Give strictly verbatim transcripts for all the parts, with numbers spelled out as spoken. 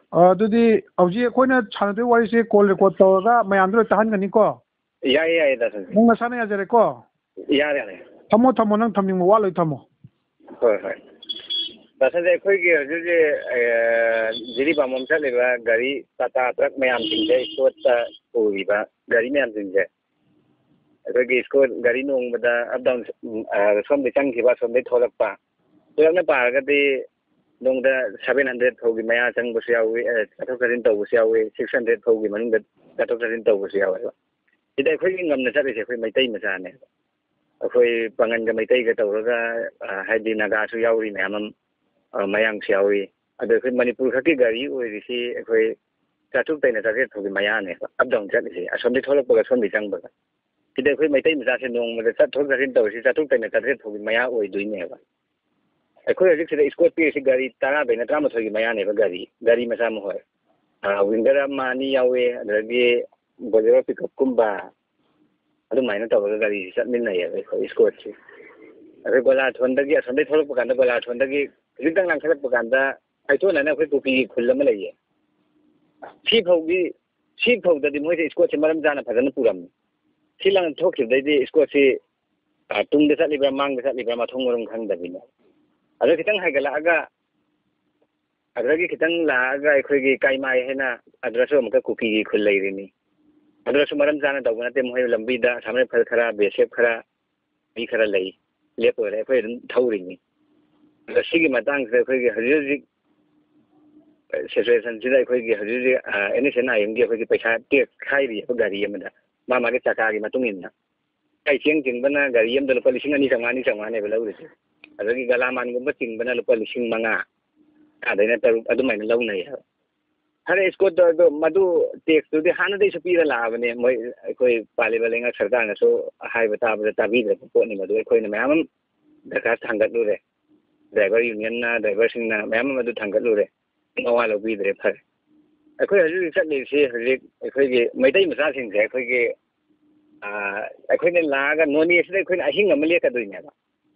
ꯑꯗꯨꯗꯤ ꯍꯧꯖꯤꯛ ꯑꯩꯈꯣꯏꯅ ꯁꯥꯟꯅꯗꯣꯏ ꯋꯥꯔꯤꯁꯦ ꯀꯣꯜ ꯔꯦꯀꯣꯔꯠ ꯇꯧꯔꯒ ꯃꯌꯥꯝꯗ ꯂꯣꯏ ꯇꯥꯍꯟꯒꯅꯤꯀꯣ? ꯌꯥꯏ ꯌꯥꯏ ꯗꯥꯁꯟ ꯅꯪ ꯅꯁꯥꯅ ꯌꯥꯖꯔꯦꯀꯣ? ꯌꯥꯔꯦ ꯌꯥꯔꯦ ꯊꯝꯃꯣ ꯊꯝꯃꯣ ꯅꯪ ꯊꯝꯅꯤꯡꯕ ꯋꯥ ꯂꯣꯏ ꯊꯝꯃꯣ꯫ ꯍꯣꯏ ꯍꯣꯏ ꯗꯥꯁꯟꯁꯦ ꯑꯩꯈꯣꯏꯒꯤ ꯍꯧꯖꯤꯛ ꯍꯧꯖꯤꯛ ꯖꯤꯔꯤꯕꯥꯝꯂꯣꯝ ꯆꯠꯂꯤꯕ ꯒꯥꯔꯤ ꯇꯥꯇꯥ ꯇ꯭ꯔꯛ ꯃꯌꯥꯝꯁꯤꯡꯁꯦ ꯏꯁꯀꯣꯠꯇ ꯄꯨꯔꯤꯕ ꯒꯥꯔꯤ ꯃꯌꯥꯝꯁꯤꯡꯁꯦ ꯑꯩꯈꯣꯏꯒꯤ ꯏꯁꯀꯣꯠ ꯒꯥꯔꯤ ꯅꯣꯡꯃꯗ ꯑꯞ ꯗꯥꯎꯟ ꯁꯣꯝꯗꯩ ꯆꯪꯈꯤꯕ ꯑꯁꯣꯝꯗꯩ ꯊꯣꯛꯂꯛꯄ ꯄꯨꯂꯞꯅ ꯄꯥꯔꯒꯗꯤ ꯅꯣꯡꯃꯗ ꯁꯚꯦꯟ ꯍꯟꯗ꯭ꯔꯦꯗ ꯐꯥꯎꯒꯤ ꯃꯌꯥ ꯆꯪꯕꯁꯨ ꯌꯥꯎꯏ ꯆꯠꯊꯣꯛ ꯆꯠꯁꯤꯟ ꯇꯧꯕꯁꯨ ꯌꯥꯎꯏ ꯁꯤꯛꯁ ꯍꯟꯗ꯭ꯔꯦꯗ ꯐꯥꯎꯒꯤ ꯃꯅꯨꯡꯗ ꯆꯠꯊꯣꯛ ꯆꯠꯁꯤꯟ ꯇꯧꯕꯁꯨ ꯌꯥꯎꯋꯦꯕ ꯁꯤꯗ ꯑꯩꯈꯣꯏꯒꯤ ꯉꯝꯅ ꯆꯠꯂꯤꯁꯦ ꯑꯩꯈꯣꯏ ꯃꯩꯇꯩ ꯃꯆꯥꯅꯦꯕ ꯑꯩꯈꯣꯏ ꯄꯥꯉꯟꯒ ꯃꯩꯇꯩꯒ ꯇꯧꯔꯒ ꯍꯥꯏꯗꯤ ꯅꯥꯒꯥꯁꯨ ꯌꯥꯎꯔꯤ ꯃꯌꯥꯝ ꯑꯃ ꯃꯌꯥꯡꯁꯨ ꯌꯥꯎꯔꯤ ꯑꯗꯣ ꯑꯩꯈꯣꯏ ꯃꯅꯤꯄꯨꯔ ꯈꯛꯀꯤ ꯒꯥꯔꯤ ꯑꯣꯏꯔꯤꯁꯤ ꯑꯩꯈꯣꯏ ꯆꯥꯇ꯭ꯔꯨꯛꯇꯩꯅ ꯆꯥꯇ꯭ꯔꯦꯠ ꯐꯥꯎꯒꯤ ꯃꯌꯥꯅꯦꯕ ꯑꯞ ꯗꯥꯎꯟ ꯆꯠꯂꯤꯁꯤ ꯑꯁꯣꯝꯗꯩ ꯊꯣꯛꯂꯛꯄꯒ ꯁꯣꯝꯗꯩ ꯆꯪꯕꯒ ꯁꯤꯗ ꯑꯩꯈꯣꯏ ꯃꯩꯇꯩ ꯃꯆꯥꯁꯦ ꯅꯣꯡꯃꯗ ꯆꯠꯊꯣꯛ ꯆꯠꯁꯤꯟ ꯇꯧꯔꯤꯁꯤ ꯆꯥꯇ꯭ꯔꯨꯛꯇꯩꯅ ꯆꯥꯇ꯭ꯔꯦꯠ ꯐꯥꯎꯒꯤ ꯃꯌꯥ ꯑꯣꯏꯗꯣꯏꯅꯦꯕ ꯑꯩꯈꯣꯏ ꯍꯧꯖꯤꯛ ꯁꯤꯗ ꯏꯁꯀꯣꯠ ꯄꯤꯔꯤꯁꯤ ꯒꯥꯔꯤ ꯇꯔꯥꯗꯩꯅ ꯇꯔꯥꯃꯥꯊꯣꯏꯒꯤ ꯃꯌꯥꯅꯦꯕ ꯒꯥꯔꯤ ꯒꯥꯔꯤ ꯃꯆꯥ ꯃꯈꯣꯏ ꯋꯤꯡꯒꯔ ꯑꯃ ꯑꯅꯤ ꯌꯥꯎꯋꯤ ꯑꯗꯨꯗꯒꯤ ꯕꯣꯂꯦꯔꯣ ꯄꯤꯛꯀꯞꯀꯨꯝꯕ ꯑꯗꯨꯃꯥꯏꯅ ꯇꯧꯔꯒ ꯒꯥꯔꯤꯁꯤ ꯆꯠꯃꯤꯟꯅꯩꯌꯦꯕ ꯑꯩꯈꯣꯏ ꯏꯁꯀꯣꯠꯁꯤ ꯑꯩꯈꯣꯏ ꯒꯣꯂꯥꯊꯣꯟꯗꯒꯤ ꯑꯁꯣꯝꯗꯩ ꯊꯣꯛꯂꯛꯄ ꯀꯥꯟꯗ ꯒꯣꯂꯥꯊꯣꯟꯗꯒꯤ ꯈꯤꯖꯤꯛꯇꯪ ꯂꯥꯟꯈꯠꯂꯛꯄ ꯀꯥꯟꯗ ꯍꯩꯇꯣꯟ ꯑꯩꯈꯣꯏ ꯀꯨꯀꯤꯒꯤ ꯈꯨꯜ ꯑꯃ ꯂꯩꯌꯦ ꯁꯤ ꯐꯥꯎꯒꯤ ꯁꯤ ꯐꯥꯎꯗꯗꯤ ꯃꯣꯏꯁꯦ ꯏꯁꯀꯣꯠꯁꯦ ꯃꯔꯝ ꯆꯥꯅ ꯐꯖꯅ ꯄꯨꯔꯝꯃꯤ ꯁꯤ ꯂꯥꯟ ꯊꯣꯛꯈꯤꯕꯗꯩꯗꯤ ꯏꯁꯀꯣꯠꯁꯤ ꯇꯨꯡꯗ ꯆꯠꯂꯤꯕ꯭ꯔꯥ ꯃꯥꯡꯗ ꯆꯠꯂꯤꯕ꯭ꯔꯥ ꯃꯊꯣꯡ ꯃꯔꯝ ꯈꯪꯗꯕꯤꯅꯦ ꯑꯗꯨ ꯈꯤꯇꯪ ꯍꯥꯏꯒꯠꯂꯛꯑꯒ ꯑꯗꯨꯗꯒꯤ ꯈꯤꯇꯪ ꯂꯥꯛꯑꯒ ꯑꯩꯈꯣꯏꯒꯤ ꯀꯥꯏꯃꯥꯏ ꯍꯥꯏꯅ ꯑꯗꯨꯗꯁꯨ ꯑꯃꯨꯛꯀ ꯀꯨꯀꯤꯒꯤ ꯈꯨꯜ ꯂꯩꯔꯤꯅꯤ ꯑꯗꯨꯗꯁꯨ ꯃꯔꯝ ꯆꯥꯅ ꯇꯧꯕ ꯅꯠꯇꯦ ꯃꯈꯣꯏ ꯂꯝꯕꯤꯗ ꯑꯁꯥꯝ ꯔꯥꯏꯐꯜ ꯈꯔ ꯕꯤ ꯑꯦꯁ ꯑꯦꯐ ꯈꯔ ꯃꯤ ꯈꯔ ꯂꯩ ꯂꯦꯞꯄ ꯑꯣꯏꯔꯦ ꯑꯩꯈꯣꯏ ꯑꯗꯨꯝ ꯊꯧꯔꯤꯅꯤ ꯑꯗꯣ ꯁꯤꯒꯤ ꯃꯇꯥꯡꯁꯤꯗ ꯑꯩꯈꯣꯏꯒꯤ ꯍꯧꯖꯤꯛ ꯍꯧꯖꯤꯛ ꯁꯤꯆꯨꯋꯦꯁꯟꯁꯤꯗ ꯑꯩꯈꯣꯏꯒꯤ ꯍꯧꯖꯤꯛ ꯍꯧꯖꯤꯛ ꯑꯦꯟ ꯑꯦꯁ ꯑꯦꯟ ꯑꯥꯏ ꯑꯦꯝꯒꯤ ꯑꯩꯈꯣꯏꯒꯤ ꯄꯩꯁꯥ ꯇꯦꯛꯁ ꯈꯥꯏꯔꯤꯌꯦꯕ ꯒꯥꯔꯤ ꯑꯃꯗ ꯃꯥ ꯃꯥꯒꯤ ꯆꯀꯥꯒꯤ ꯃꯇꯨꯡ ꯏꯟꯅ ꯀꯩ ꯆꯦꯡ ꯆꯤꯡꯕꯅ ꯒꯥꯔꯤ ꯑꯃꯗ ꯂꯨꯄꯥ ꯂꯤꯁꯤꯡ ꯑꯅꯤ ꯆꯥꯝꯃꯉꯥ ꯑꯅꯤ ꯆꯥꯝꯃꯉꯥꯅꯦꯕ ꯂꯧꯔꯤꯁꯦ ꯑꯗꯒꯤ ꯒꯂꯥꯃꯥꯟꯒꯨꯝꯕ ꯆꯤꯡꯕꯅ ꯂꯨꯄꯥ ꯂꯤꯁꯤꯡ ꯃꯉꯥ ꯑꯗꯩꯅ ꯇꯔꯨꯛ ꯑꯗꯨꯃꯥꯏꯅ ꯂꯧꯅꯩ ꯍꯥꯏꯕ ꯐꯔꯦ ꯏꯁꯀꯣꯠꯇꯣ ꯑꯗꯣ ꯃꯗꯨ ꯇꯦꯛꯁꯇꯨꯗꯤ ꯍꯥꯟꯅꯗꯩꯁꯨ ꯄꯤꯔ ꯂꯥꯛꯑꯕꯅꯦ ꯃꯣꯏ ꯑꯩꯈꯣꯏ ꯄꯥꯜꯂꯤꯕ ꯂꯩꯉꯥꯛ ꯁꯔꯀꯥꯔꯅꯁꯨ ꯍꯥꯏꯕ ꯇꯥꯕꯗ ꯇꯥꯕꯤꯗ꯭ꯔꯕ ꯄꯣꯠꯅꯤ ꯃꯗꯨ ꯑꯩꯈꯣꯏꯅ ꯃꯌꯥꯝ ꯑꯃ ꯗꯔꯈꯥꯁ ꯊꯥꯡꯒꯠꯂꯨꯔꯦ ꯗ꯭ꯔꯥꯏꯚꯔ ꯌꯨꯅꯤꯌꯟꯅ ꯗ꯭ꯔꯥꯏꯚꯔꯁꯤꯡꯅ ꯃꯌꯥꯝ ꯑꯃ ꯑꯗꯨ ꯊꯥꯡꯒꯠꯂꯨꯔꯦ ꯃꯋꯥ ꯂꯧꯕꯤꯗ꯭ꯔꯦ ꯐꯔꯦ ꯑꯩꯈꯣꯏ ꯍꯧꯖꯤꯛ ꯍꯧꯖꯤꯛ ꯆꯠꯂꯤꯕꯁꯤ ꯍꯧꯖꯤꯛ ꯑꯩꯈꯣꯏꯒꯤ ꯃꯩꯇꯩ ꯃꯆꯥꯁꯤꯡꯁꯦ ꯑꯩꯈꯣꯏꯒꯤ ꯑꯩꯈꯣꯏꯅ ꯂꯥꯛꯑꯒ ꯅꯣꯅꯦꯁꯤꯗ ꯑꯩꯈꯣꯏꯅ ꯑꯍꯤꯡ ꯑꯃ ꯂꯦꯛꯀꯗꯣꯏꯅꯦꯕ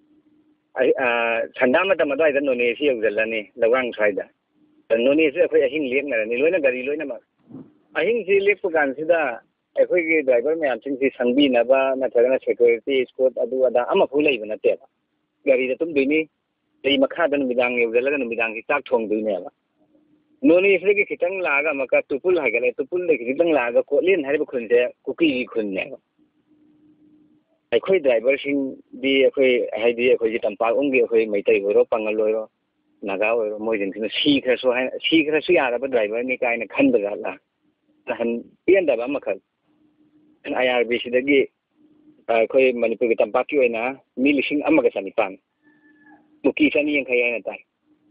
ꯁꯟꯗꯥ ꯃꯇꯝ ꯑꯗꯨꯋꯥꯏꯗ ꯅꯣꯅꯦꯁꯤ ꯌꯧꯁꯤꯜꯂꯅꯤ ꯂꯧꯔꯥꯡ ꯁ꯭ꯋꯥꯏꯗ ꯅꯣꯅꯦꯁꯤꯗ ꯑꯩꯈꯣꯏ ꯑꯍꯤꯡ ꯂꯦꯛꯅꯔꯅꯤ ꯂꯣꯏꯅ ꯒꯥꯔꯤ ꯂꯣꯏꯅꯃꯛ ꯑꯍꯤꯡꯁꯤ ꯂꯦꯛꯄ ꯀꯥꯟꯁꯤꯗ ꯑꯩꯈꯣꯏꯒꯤ ꯗ꯭ꯔꯥꯏꯚꯔ ꯃꯌꯥꯝꯁꯤꯡꯁꯤ ꯁꯪꯕꯤꯅꯕ ꯅꯠꯇ꯭ꯔꯒꯅ ꯁꯦꯀ꯭ꯌꯨꯔꯤꯇꯤ ꯏꯁꯀꯣꯠ ꯑꯗꯨ ꯑꯗꯥ ꯑꯃꯐꯥꯎ ꯂꯩꯕ ꯅꯠꯇꯦꯕ ꯒꯥꯔꯤꯗ ꯇꯨꯝꯗꯣꯏꯅꯤ ꯂꯩ ꯃꯈꯥꯗ ꯅꯨꯃꯤꯗꯥꯡ ꯌꯧꯁꯤꯜꯂꯒ ꯅꯨꯃꯤꯗꯥꯡꯁꯤ ꯆꯥꯛ ꯊꯣꯡꯗꯣꯏꯅꯦꯕ ꯅꯣꯅꯦꯁꯤꯗꯒꯤ ꯈꯤꯇꯪ ꯂꯥꯛꯑꯒ ꯑꯃꯨꯛꯀ ꯇꯨꯄꯨꯜ ꯍꯥꯏꯒꯠꯂꯦ ꯇꯨꯄꯨꯜꯗꯒꯤ ꯈꯤꯇꯪ ꯂꯥꯛꯑꯒ ꯀꯣꯠꯂꯦꯟ ꯍꯥꯏꯔꯤꯕ ꯈꯨꯟꯁꯦ ꯀꯨꯀꯤꯒꯤ ꯈꯨꯟꯅꯦꯕ ꯑꯩꯈꯣꯏ ꯗ꯭ꯔꯥꯏꯚꯔꯁꯤꯡꯗꯤ ꯑꯩꯈꯣꯏ ꯍꯥꯏꯗꯤ ꯑꯩꯈꯣꯏꯒꯤ ꯇꯝꯄꯥꯛꯂꯣꯝꯒꯤ ꯑꯩꯈꯣꯏ ꯃꯩꯇꯩ ꯑꯣꯏꯔꯣ ꯄꯥꯉꯜ ꯑꯣꯏꯔꯣ ꯅꯥꯒꯥ ꯑꯣꯏꯔꯣ ꯃꯣꯏꯁꯤꯡꯁꯤꯅ ꯁꯤꯈ꯭ꯔꯁꯨ ꯍꯥꯏꯅ ꯁꯤꯈ꯭ꯔꯁꯨ ꯌꯥꯔꯕ ꯗ꯭ꯔꯥꯏꯚꯔꯅꯤ ꯀꯥꯏꯅ ꯈꯟꯕ ꯖꯥꯠꯂ ꯅꯍꯥꯟ ꯄꯦꯟꯗꯕ ꯑꯃꯈꯛ ꯑꯥꯏ ꯑꯥꯔ ꯕꯤꯁꯤꯗꯒꯤ ꯑꯩꯈꯣꯏ ꯃꯅꯤꯄꯨꯔꯒꯤ ꯇꯝꯄꯥꯛꯀꯤ ꯑꯣꯏꯅ ꯃꯤ ꯂꯤꯁꯤꯡ ꯑꯃꯒ ꯆꯅꯤꯄꯥꯟ ꯀꯨꯀꯤ ꯆꯅꯤ ꯌꯥꯡꯈꯩ ꯍꯥꯏꯅ ꯇꯥꯏ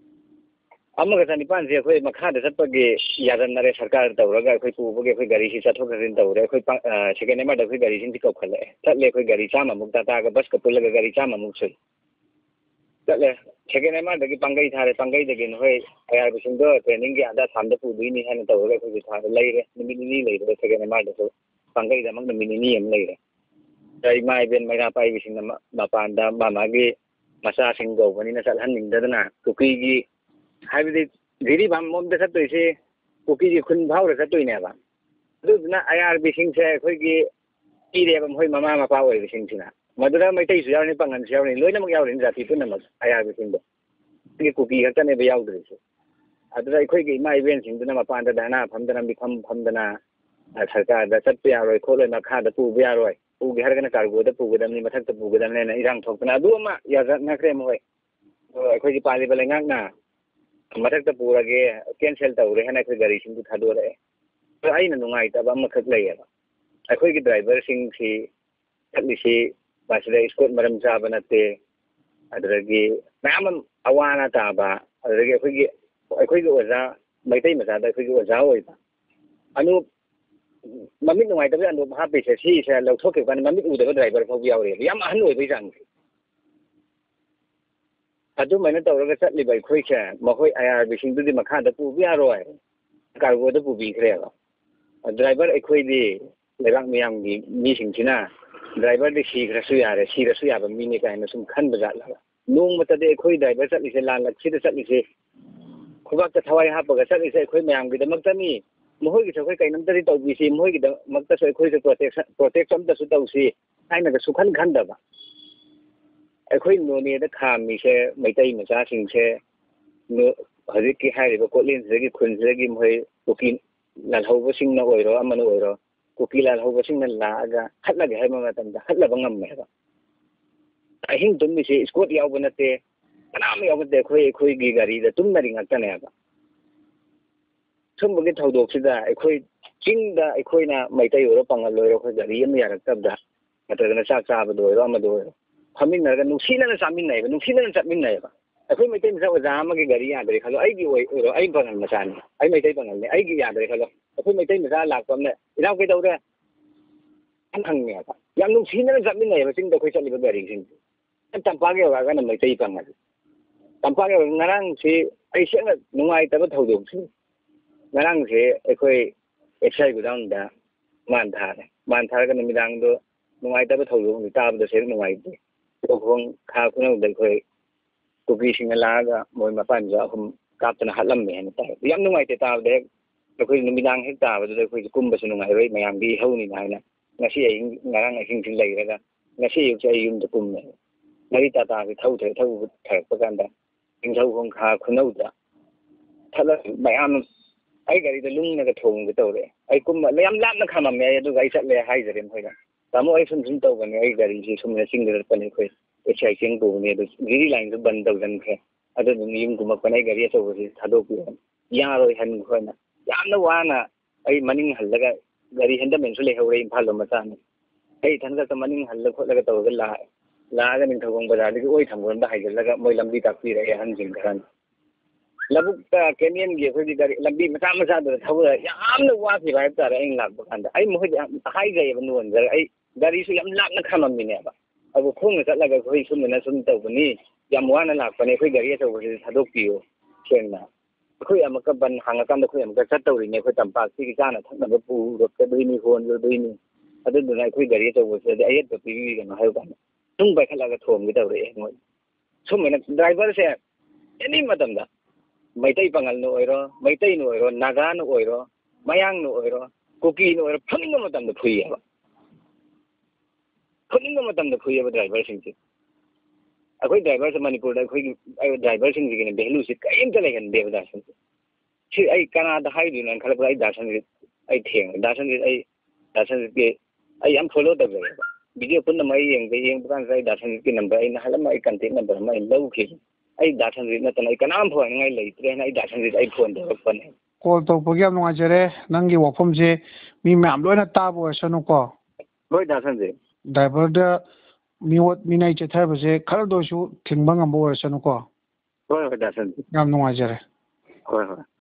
ꯑꯃꯒ ꯆꯅꯤꯄꯥꯟꯁꯦ ꯑꯩꯈꯣꯏ ꯃꯈꯥꯗ ꯆꯠꯄꯒꯤ ꯌꯥꯖꯟꯅꯔꯦ ꯁꯔꯀꯥꯔ ꯇꯧꯔꯒ ꯑꯩꯈꯣꯏ ꯄꯨꯕꯒꯤ ꯑꯩꯈꯣꯏ ꯒꯥꯔꯤꯁꯤ ꯆꯠꯊꯣꯛ ꯆꯠꯁꯤꯟ ꯇꯧꯔꯦ ꯑꯩꯈꯣꯏ ꯁꯦꯀꯦꯟ ꯑꯦꯃꯔꯗ ꯑꯩꯈꯣꯏ ꯒꯥꯔꯤꯁꯤꯡꯁꯤ ꯀꯧꯈꯠꯂꯛꯑꯦ ꯆꯠꯂꯦ ꯑꯩꯈꯣꯏ ꯒꯥꯔꯤ ꯆꯥꯝꯃꯃꯨꯛ ꯇꯥꯇꯥꯒ ꯕꯁꯀ ꯄꯨꯜꯂꯒ ꯒꯥꯔꯤ ꯆꯥꯝꯃꯃꯨꯛ ꯁꯨꯏ ꯆꯠꯂꯦ ꯁꯦꯀꯦꯟ ꯑꯦꯃꯔꯗꯒꯤ ꯄꯥꯡꯒꯩ ꯊꯥꯔꯦ ꯄꯥꯡꯒꯩꯗꯒꯤ ꯅꯈꯣꯏ ꯑꯌꯥꯔꯕꯁꯤꯡꯗꯣ ꯇ꯭ꯔꯦꯅꯤꯡꯒꯤ ꯑꯥꯗ ꯑꯁꯥꯝꯗ ꯄꯨꯗꯣꯏꯅꯤ ꯍꯥꯏꯅ ꯇꯧꯔꯒ ꯑꯩꯈꯣꯏꯁꯨ ꯊꯥꯗ ꯂꯩꯔꯦ ꯅꯨꯃꯤꯠ ꯅꯤꯅꯤ ꯂꯩꯔꯦ ꯁꯦꯀꯦꯟ ꯑꯦꯃꯔꯗꯁꯨ ꯄꯥꯡꯒꯩꯗ ꯑꯃꯨꯛ ꯅꯨꯃꯤꯠ ꯅꯤꯅꯤ ꯑꯃ ꯂꯩꯔꯦ ꯏꯃꯥ ꯏꯕꯦꯟ ꯃꯩꯔꯥ ꯄꯥꯏꯕꯤꯁꯤꯡꯅ ꯃꯄꯥꯟꯗ ꯃꯥ ꯃꯥꯒꯤ ꯃꯆꯥꯁꯤꯡ ꯀꯧꯕꯅꯤꯅ ꯆꯠꯍꯟꯅꯤꯡꯗꯗꯅ ꯀꯨꯀꯤꯒꯤ ꯍꯥꯏꯕꯗꯤ ꯖꯤꯔꯤꯕꯥꯝ ꯂꯣꯝꯗ ꯆꯠꯇꯣꯏꯁꯤ ꯀꯨꯀꯤꯒꯤ ꯈꯨꯟ ꯐꯥꯎꯔ ꯆꯠꯇꯣꯏꯅꯦꯕ ꯑꯗꯨꯗꯨꯅ ꯑꯥꯏ ꯑꯥꯔ ꯕꯤꯁꯤꯡꯁꯦ ꯑꯩꯈꯣꯏꯒꯤ ꯄꯤꯔꯦꯕ ꯃꯈꯣꯏ ꯃꯃꯥ ꯃꯄꯥ ꯑꯣꯏꯕꯁꯤꯡꯁꯤꯅ ꯃꯗꯨꯗ ꯃꯩꯇꯩꯁꯨ ꯌꯥꯎꯔꯤꯅꯤ ꯄꯥꯉꯟꯁꯨ ꯌꯥꯎꯔꯤꯅꯤ ꯂꯣꯏꯅꯃꯛ ꯌꯥꯎꯔꯤꯅꯤ ꯖꯥꯇꯤ ꯄꯨꯝꯅꯃꯛ ꯑꯥꯏ ꯑꯥꯔ ꯕꯤꯁꯤꯡꯗꯣ ꯑꯩꯈꯣꯏꯒꯤ ꯀꯨꯀꯤ ꯈꯛꯇꯅꯦꯕ ꯌꯥꯎꯗ꯭ꯔꯤꯁꯦ ꯑꯗꯨꯗ ꯑꯩꯈꯣꯏꯒꯤ ꯏꯃꯥ ꯏꯕꯦꯟꯁꯤꯡꯗꯨꯅ ꯃꯄꯥꯟꯗ ꯙꯔꯅꯥ ꯐꯝꯗꯅ ꯃꯤꯐꯝ ꯐꯝꯗꯅ ꯁꯔꯀꯥꯔꯗ ꯆꯠꯄ ꯌꯥꯔꯣꯏ ꯈꯣꯠꯂꯣꯏ ꯃꯈꯥꯗ ꯄꯨꯕ ꯌꯥꯔꯣꯏ ꯄꯨꯒꯦ ꯍꯥꯏꯔꯒꯅ ꯀꯥꯔꯒꯣꯗ ꯄꯨꯒꯗꯕꯅꯤ ꯃꯊꯛꯇ ꯄꯨꯒꯗꯕꯅꯤꯅ ꯏꯔꯥꯡ ꯊꯣꯛꯇꯅ ꯑꯗꯨ ꯑꯃ ꯌꯥꯖꯠꯅꯈ꯭ꯔꯦ ꯃꯈꯣꯏ ꯑꯗꯣ ꯑꯩꯈꯣꯏꯒꯤ ꯄꯥꯜꯂꯤꯕ ꯂꯩꯉꯥꯛꯅ ꯃꯊꯛꯇ ꯄꯨꯔꯒꯦ ꯀꯦꯟꯁꯦꯜ ꯇꯧꯔꯦ ꯍꯥꯏꯅ ꯑꯩꯈꯣꯏ ꯒꯥꯔꯤꯁꯤꯡꯗꯨ ꯊꯥꯗꯣꯔꯛꯑꯦ ꯑꯗꯣ ꯑꯩꯅ ꯅꯨꯡꯉꯥꯏꯇꯕ ꯑꯃꯈꯛ ꯂꯩꯌꯦꯕ ꯑꯩꯈꯣꯏꯒꯤ ꯗ꯭ꯔꯥꯏꯚꯔꯁꯤꯡꯁꯤ ꯆꯠꯂꯤꯁꯤ ꯃꯁꯤꯗ ꯏꯁꯀꯣꯠ ꯃꯔꯝ ꯆꯥꯕ ꯅꯠꯇꯦ ꯑꯗꯨꯗꯒꯤ ꯃꯌꯥꯝ ꯑꯃ ꯑꯋꯥ ꯑꯅꯥ ꯇꯥꯕ ꯑꯗꯨꯗꯒꯤ ꯑꯩꯈꯣꯏꯒꯤ ꯑꯩꯈꯣꯏꯒꯤ ꯑꯣꯖꯥ ꯃꯩꯇꯩ ꯃꯆꯥꯗ ꯑꯩꯈꯣꯏꯒꯤ ꯑꯣꯖꯥ ꯑꯣꯏꯕ ꯑꯅꯨꯞ ꯃꯃꯤꯠ ꯅꯨꯡꯉꯥꯏꯇꯕꯩ ꯑꯅꯨꯞ ꯍꯥꯞꯄꯤꯁꯦ ꯁꯤꯁꯦ ꯂꯧꯊꯣꯛꯈꯤꯕ ꯀꯥꯟꯗ ꯃꯃꯤꯠ ꯎꯗꯕ ꯗ꯭ꯔꯥꯏꯚꯔ ꯐꯥꯎꯕ ꯌꯥꯎꯔꯤꯑꯕ ꯌꯥꯝ ꯑꯍꯟ ꯑꯣꯏꯕꯒꯤ ꯆꯥꯡꯁꯦ ꯑꯗꯨꯃꯥꯏꯅ ꯇꯧꯔꯒ ꯆꯠꯂꯤꯕ ꯑꯩꯈꯣꯏꯁꯦ ꯃꯈꯣꯏ ꯑꯥꯏ ꯑꯥꯔ ꯕꯤꯁꯤꯡꯗꯨꯗꯤ ꯃꯈꯥꯗ ꯄꯨꯕ ꯌꯥꯔꯣꯏ ꯀꯥꯔꯒꯣꯗ ꯄꯨꯕꯤꯈ꯭ꯔꯦꯕ ꯗ꯭ꯔꯥꯏꯚꯔ ꯑꯩꯈꯣꯏꯗꯤ ꯂꯩꯕꯥꯛ ꯃꯤꯌꯥꯝꯒꯤ ꯃꯤꯁꯤꯡꯁꯤꯅ ꯗ꯭ꯔꯥꯏꯚꯔꯗꯤ ꯁꯤꯈ꯭ꯔꯁꯨ ꯌꯥꯔꯦ ꯁꯤꯔꯁꯨ ꯌꯥꯕ ꯃꯤꯅꯤ ꯀꯥꯏꯅ ꯁꯨꯝ ꯈꯟꯕ ꯖꯥꯠꯂꯕ ꯅꯣꯡꯃꯇꯗꯤ ꯑꯩꯈꯣꯏ ꯗ꯭ꯔꯥꯏꯚꯔ ꯆꯠꯂꯤꯁꯦ ꯂꯥꯟꯂꯛꯁꯤꯗ ꯆꯠꯂꯤꯁꯦ ꯈꯨꯕꯥꯛꯇ ꯊꯋꯥꯏ ꯍꯥꯞꯄꯒ ꯆꯠꯂꯤꯁꯦ ꯑꯩꯈꯣꯏ ꯃꯌꯥꯝꯒꯤꯗꯃꯛꯇꯅꯤ ꯃꯈꯣꯏꯒꯤꯁꯨ ꯑꯩꯈꯣꯏ ꯀꯩꯅꯣꯝꯇꯗꯤ ꯇꯧꯕꯤꯁꯤ ꯃꯈꯣꯏꯒꯤꯗꯃꯛꯇꯁꯨ ꯑꯩꯈꯣꯏꯁꯨ ꯄ꯭ꯔꯣꯇꯦꯛꯁꯟ ꯄ꯭ꯔꯣꯇꯦꯛꯁ ꯑꯝꯇꯁꯨ ꯇꯧꯁꯤ ꯍꯥꯏꯅꯒ ꯁꯨꯈꯟ ꯈꯟꯗꯕ ꯑꯩꯈꯣꯏ ꯅꯣꯅꯦꯗ ꯈꯥꯝꯃꯤꯁꯦ ꯃꯩꯇꯩ ꯃꯆꯥꯁꯤꯡꯁꯦ ꯍꯧꯖꯤꯛꯀꯤ ꯍꯥꯏꯔꯤꯕ ꯀꯣꯠꯂꯦꯟꯁꯤꯗꯒꯤ ꯈꯨꯟꯁꯤꯗꯒꯤ ꯃꯈꯣꯏ ꯀꯨꯀꯤ ꯂꯥꯜꯍꯧꯕꯁꯤꯡꯅ ꯑꯣꯏꯔꯣ ꯑꯃꯅ ꯑꯣꯏꯔꯣ ꯀꯨꯀꯤ ꯂꯥꯜꯍꯧꯕꯁꯤꯡꯅ ꯂꯥꯛꯑꯒ ꯍꯠꯂꯒꯦ ꯍꯥꯏꯕ ꯃꯇꯝꯗ ꯍꯠꯂꯕ ꯉꯝꯃꯦꯕ ꯑꯍꯤꯡ ꯇꯨꯝꯃꯤꯁꯦ ꯏꯁꯀꯣꯠ ꯌꯥꯎꯕ ꯅꯠꯇꯦ ꯀꯅꯥꯝ ꯌꯥꯎꯕ ꯅꯠꯇꯦ ꯑꯩꯈꯣꯏ ꯑꯩꯈꯣꯏꯒꯤ ꯒꯥꯔꯤꯗ ꯇꯨꯝꯅꯔꯤ ꯉꯥꯛꯇꯅꯦꯕ ꯁꯨꯝꯕꯒꯤ ꯊꯧꯗꯣꯛꯁꯤꯗ ꯑꯩꯈꯣꯏ ꯆꯤꯡꯗ ꯑꯩꯈꯣꯏꯅ ꯃꯩꯇꯩ ꯑꯣꯏꯔꯣ ꯄꯥꯉꯜ ꯑꯣꯏꯔꯣ ꯑꯩꯈꯣꯏ ꯒꯥꯔꯤ ꯑꯃ ꯌꯥꯔꯛꯇꯕꯗ ꯅꯠꯇ꯭ꯔꯒꯅ ꯆꯥꯛ ꯆꯥꯕꯗ ꯑꯣꯏꯔꯣ ꯑꯃꯗ ꯑꯣꯏꯔꯣ ꯐꯝꯃꯤꯟꯅꯔꯒ ꯅꯨꯡꯁꯤꯅꯅ ꯆꯥꯃꯤꯟꯅꯩꯑꯕ ꯅꯨꯡꯁꯤꯅꯅ ꯆꯠꯃꯤꯟꯅꯩꯑꯕ ꯑꯩꯈꯣꯏ ꯃꯩꯇꯩ ꯃꯆꯥ ꯑꯣꯖꯥ ꯑꯃꯒꯤ ꯒꯥꯔꯤ ꯌꯥꯗ꯭ꯔꯦ ꯈꯜꯂꯣ ꯑꯩꯒꯤ ꯑꯣꯏꯔꯣ ꯑꯩ ꯄꯥꯉꯜ ꯃꯆꯥꯅꯤ ꯑꯩ ꯃꯩꯇꯩ ꯄꯥꯉꯜꯅꯤ ꯑꯩꯒꯤ ꯌꯥꯗ꯭ꯔꯦ ꯈꯜꯂꯣ ꯑꯩꯈꯣꯏ ꯃꯩꯇꯩ ꯃꯆꯥ ꯂꯥꯛꯄ ꯑꯃꯅ ꯏꯅꯥꯎ ꯀꯩꯗꯧꯔꯦ ꯌꯥꯝ ꯍꯪꯉꯦꯕ ꯌꯥꯝ ꯅꯨꯡꯁꯤꯅꯅ ꯆꯠꯃꯤꯟꯅꯩꯑꯕ ꯆꯤꯡꯗ ꯑꯩꯈꯣꯏ ꯆꯠꯂꯤꯕ ꯒꯥꯔꯤꯁꯤꯡꯁꯦ ꯇꯝꯄꯥꯛ ꯌꯧꯔꯛꯑꯒꯅ ꯃꯩꯇꯩ ꯄꯥꯉꯜ ꯇꯝꯄꯥꯛ ꯌꯧꯔꯛ ꯉꯔꯥꯡꯁꯤ ꯑꯩ ꯁꯦꯡꯅ ꯅꯨꯡꯉꯥꯏꯇꯕ ꯊꯧꯗꯣꯛꯁꯤ ꯉꯔꯥꯡꯁꯦ ꯑꯩꯈꯣꯏ ꯑꯦꯛꯁꯥꯏ ꯒꯣꯗꯥꯎꯟꯗ ꯃꯥꯟ ꯊꯥꯔꯦ ꯃꯥꯟ ꯊꯥꯔꯒ ꯅꯨꯃꯤꯗꯥꯡꯗꯣ ꯅꯨꯡꯉꯥꯏꯇꯕ ꯊꯧꯗꯣꯛ ꯇꯥꯕꯗ ꯁꯦ ꯅꯨꯡꯉꯥꯏꯇꯦ ꯂꯧꯈꯣꯡ ꯈꯥ ꯈꯨꯅꯧꯗ ꯑꯩꯈꯣꯏ ꯀꯨꯀꯤꯁꯤꯡꯅ ꯂꯥꯛꯑꯒ ꯃꯣꯏ ꯃꯄꯥꯟꯁꯨ ꯑꯍꯨꯝ ꯀꯥꯞꯇꯅ ꯍꯥꯠꯂꯝꯃꯦ ꯍꯥꯏꯅ ꯇꯥꯏ ꯌꯥꯝ ꯅꯨꯡꯉꯥꯏꯇꯦ ꯇꯥꯕꯗ ꯍꯦꯛ ꯑꯩꯈꯣꯏ ꯅꯨꯃꯤꯗꯥꯡ ꯍꯦꯛ ꯇꯥꯕꯗꯨꯗ ꯑꯩꯈꯣꯏꯁꯨ ꯀꯨꯝꯕꯁꯨ ꯅꯨꯡꯉꯥꯏꯔꯣꯏ ꯃꯌꯥꯝꯒꯤ ꯏꯍꯧꯅꯤꯅ ꯍꯥꯏꯅ ꯉꯁꯤ ꯑꯍꯤꯡ ꯉꯔꯥꯡ ꯑꯍꯤꯡꯁꯤ ꯂꯩꯔꯒ ꯉꯁꯤ ꯑꯌꯨꯛꯁꯦ ꯑꯩ ꯌꯨꯝꯗ ꯀꯨꯝꯃꯦ ꯒꯥꯔꯤ ꯇꯥꯇꯥꯁꯤ ꯊꯧꯊꯔꯦ ꯊꯧꯕ ꯊꯔꯛꯄ ꯀꯥꯟꯗ ꯅꯤꯡꯊꯧꯈꯣꯡ ꯈꯥ ꯈꯨꯅꯧꯗ ꯊꯠꯂꯒ ꯃꯌꯥꯝ ꯑꯩ ꯒꯥꯔꯤꯗ ꯂꯨꯡꯅꯒ ꯊꯣꯡꯒꯦ ꯇꯧꯔꯦ ꯑꯩ ꯀꯨꯝꯕ ꯌꯥꯝ ꯂꯥꯞꯅ ꯈꯥꯝꯃꯝꯃꯦ ꯑꯩ ꯑꯗꯨꯒ ꯑꯩ ꯆꯠꯂꯦ ꯍꯥꯏꯖꯔꯦ ꯃꯈꯣꯏꯗ ꯇꯥꯃꯣ ꯑꯩ ꯁꯨꯝ ꯁꯨꯝ ꯇꯧꯕꯅꯦ ꯑꯩ ꯒꯥꯔꯤꯁꯤ ꯁꯨꯝꯅ ꯆꯤꯡꯗ ꯆꯠꯄꯅꯦ ꯑꯩꯈꯣꯏ ꯑꯦꯛꯁꯥꯏ ꯆꯦꯡ ꯄꯨꯕꯅꯦ ꯑꯗꯨ ꯒꯤꯔꯤ ꯂꯥꯏꯟꯁꯨ ꯕꯟ ꯇꯧꯁꯤꯟꯈ꯭ꯔꯦ ꯑꯗꯨꯗꯨꯅ ꯌꯨꯝ ꯀꯨꯝꯃꯛꯄꯅ ꯑꯩ ꯒꯥꯔꯤ ꯑꯆꯧꯕꯁꯤ ꯊꯥꯗꯣꯛꯄꯤꯔꯣ ꯌꯥꯔꯣꯏ ꯍꯥꯏꯅ ꯃꯈꯣꯏꯅ ꯌꯥꯝꯅ ꯋꯥꯅ ꯑꯩ ꯃꯅꯤꯡ ꯍꯜꯂꯒ ꯒꯥꯔꯤ ꯍꯦꯟꯗꯃꯦꯟꯁꯨ ꯂꯩꯍꯧꯔꯦ ꯏꯝꯐꯥꯜ ꯂꯣꯝ ꯃꯆꯥꯅꯤ ꯑꯩ ꯏꯊꯟꯇ ꯃꯅꯤꯡ ꯍꯜꯂ ꯈꯣꯠꯂꯒ ꯇꯧꯔꯒ ꯂꯥꯛꯑꯦ ꯂꯥꯛꯑꯒ ꯅꯤꯡꯊꯧꯈꯣꯡ ꯕꯖꯥꯔꯗꯒꯤ ꯑꯣꯏ ꯊꯪꯕꯔꯣꯝꯗ ꯍꯥꯏꯖꯤꯜꯂꯒ ꯃꯣꯏ ꯂꯝꯕꯤ ꯇꯥꯛꯄꯤꯔꯛꯑꯦ ꯑꯍꯟꯁꯤꯡ ꯈꯔꯅ ꯂꯧꯕꯨꯛꯇ ꯀꯦꯅꯦꯜꯒꯤ ꯑꯩꯈꯣꯏꯒꯤ ꯒꯥꯔꯤ ꯂꯝꯕꯤ ꯃꯆꯥ ꯃꯆꯥꯗꯨꯗ ꯊꯧꯔꯒ ꯌꯥꯝꯅ ꯋꯥꯈꯤꯕ ꯍꯥꯏꯕ ꯇꯥꯔꯦ ꯑꯩꯅ ꯂꯥꯛꯄ ꯀꯥꯟꯗ ꯑꯩ ꯃꯈꯣꯏꯗ ꯌꯥꯝ ꯍꯥꯏꯖꯩꯑꯕ ꯅꯣꯟꯖꯔ ꯑꯩ ꯒꯥꯔꯤꯁꯨ ꯌꯥꯝ ꯂꯥꯞꯅ ꯈꯥꯝꯃꯝꯃꯤꯅꯦꯕ ꯑꯗꯨ ꯈꯣꯡꯅ ꯆꯠꯂꯒ ꯑꯩꯈꯣꯏ ꯁꯨꯝꯗꯅ ꯁꯨꯝ ꯇꯧꯕꯅꯤ ꯌꯥꯝ ꯋꯥꯅ ꯂꯥꯛꯄꯅꯦ ꯑꯩꯈꯣꯏ ꯒꯥꯔꯤ ꯑꯆꯧꯕꯁꯤꯗꯤ ꯊꯥꯗꯣꯛꯄꯤꯌꯨ ꯁꯦꯡꯅ ꯑꯩꯈꯣꯏ ꯑꯃꯨꯛꯀ ꯕꯟ ꯍꯥꯡꯉꯀꯥꯟꯗ ꯑꯩꯈꯣꯏ ꯑꯃꯨꯛꯀ ꯆꯠꯇꯧꯔꯤꯅꯤ ꯑꯩꯈꯣꯏ ꯇꯝꯄꯥꯛꯁꯤꯒꯤ ꯆꯥꯅ ꯊꯛꯅꯕ ꯄꯨꯔꯛꯀꯗꯣꯏꯅꯤ ꯍꯣꯟꯒꯗꯣꯏꯅꯤ ꯑꯗꯨꯗꯨꯅ ꯑꯩꯈꯣꯏ ꯒꯥꯔꯤ ꯑꯆꯧꯕꯁꯤꯗꯤ ꯑꯌꯦꯠꯄ ꯄꯤꯕꯤꯒꯅꯨ ꯍꯥꯏꯕ ꯀꯥꯟꯗ ꯁꯨꯝ ꯄꯥꯏꯈꯠꯂꯒ ꯊꯣꯝꯒꯦ ꯇꯧꯔꯛꯑꯦ ꯃꯣꯏ ꯁꯨꯝꯃꯥꯏꯅ ꯗ꯭ꯔꯥꯏꯚꯔꯁꯦ ꯑꯦꯅꯤ ꯃꯇꯝꯗ ꯃꯩꯇꯩ ꯄꯥꯉꯜꯅ ꯑꯣꯏꯔꯣ ꯃꯩꯇꯩꯅ ꯑꯣꯏꯔꯣ ꯅꯥꯒꯥꯅ ꯑꯣꯏꯔꯣ ꯃꯌꯥꯡꯅ ꯑꯣꯏꯔꯣ ꯀꯨꯀꯤꯅ ꯑꯣꯏꯔꯣ ꯐꯨꯅꯤꯡꯕ ꯃꯇꯝꯗ ꯐꯨꯏꯌꯦꯕ ꯐꯨꯅꯤꯡꯕ ꯃꯇꯝꯗ ꯐꯨꯏꯌꯦꯕ ꯗ꯭ꯔꯥꯏꯚꯔꯁꯤꯡꯁꯦ ꯑꯩꯈꯣꯏ ꯗ꯭ꯔꯥꯏꯚꯔꯁꯦ ꯃꯅꯤꯄꯨꯔꯗ ꯑꯩꯈꯣꯏꯒꯤ ꯗ꯭ꯔꯥꯏꯚꯔꯁꯤꯡꯁꯤꯒꯤꯅꯦ ꯚꯦꯂꯨꯁꯤ ꯀꯔꯤꯝꯇ ꯂꯩꯍꯟꯗꯦꯕ ꯗꯥꯁꯟꯁꯦ ꯁꯤ ꯑꯩ ꯀꯅꯥꯗ ꯍꯥꯏꯗꯣꯏꯅꯣꯅ ꯈꯜꯂꯛꯄꯗ ꯑꯩ ꯗꯥꯁꯟꯁꯤ ꯑꯩ ꯊꯦꯡꯅ ꯗꯥꯁꯟꯁꯤ ꯑꯩ ꯗꯥꯁꯟꯁꯤꯒꯤ ꯑꯩ ꯌꯥꯝ ꯐꯣꯂꯣ ꯇꯧꯖꯩꯑꯕ ꯚꯤꯗꯤꯑꯣ ꯄꯨꯟꯅꯃꯛ ꯑꯩ ꯌꯦꯡꯕ ꯌꯦꯡꯕ ꯀꯥꯟꯁꯤꯗ ꯑꯩ ꯗꯥꯁꯟꯖꯤꯠꯀꯤ ꯅꯝꯕꯔ ꯑꯩ ꯅꯍꯥꯟ ꯑꯃ ꯑꯩ ꯀꯟꯇꯦꯛ ꯅꯝꯕꯔ ꯑꯃ ꯑꯩ ꯂꯧꯈꯤ ꯑꯩ ꯗꯥꯁꯟꯖꯤꯠ ꯅꯠꯇꯅ ꯑꯩ ꯀꯅꯥꯝ ꯐꯪꯅꯤꯡꯉꯥꯏ ꯂꯩꯇ꯭ꯔꯦꯅ ꯑꯩ ꯗꯥꯁꯟꯖꯤꯠ ꯑꯩ ꯐꯣꯟ ꯇꯧꯔꯛꯄꯅꯦ ꯀꯣꯜ ꯇꯧꯕꯒꯤ ꯌꯥꯝ ꯅꯨꯡꯉꯥꯏꯖꯔꯦ ꯅꯪꯒꯤ ꯋꯥꯐꯝꯁꯦ ꯃꯤ ꯃꯌꯥꯝ ꯂꯣꯏꯅ ꯇꯥꯕ ꯑꯣꯏꯔꯁꯅꯨꯀꯣ ꯍꯣꯏ ꯗꯥꯁꯟꯖꯤꯠ ꯗ꯭ꯔꯥꯏꯚꯔꯗ ꯃꯤꯑꯣꯠ ꯃꯤꯅꯩ ꯆꯠꯊꯕꯁꯦ ꯈꯔꯗ ꯑꯣꯏꯔꯁꯨ ꯊꯤꯡꯕ ꯉꯝꯕ ꯑꯣꯏꯔꯁꯅꯨꯀꯣ ꯍꯣꯏ ꯍꯣꯏ ꯗꯥꯁꯟꯖꯤꯠ ꯌꯥꯝ ꯅꯨꯡꯉꯥꯏꯖꯔꯦ ꯍꯣꯏ ꯍꯣꯏ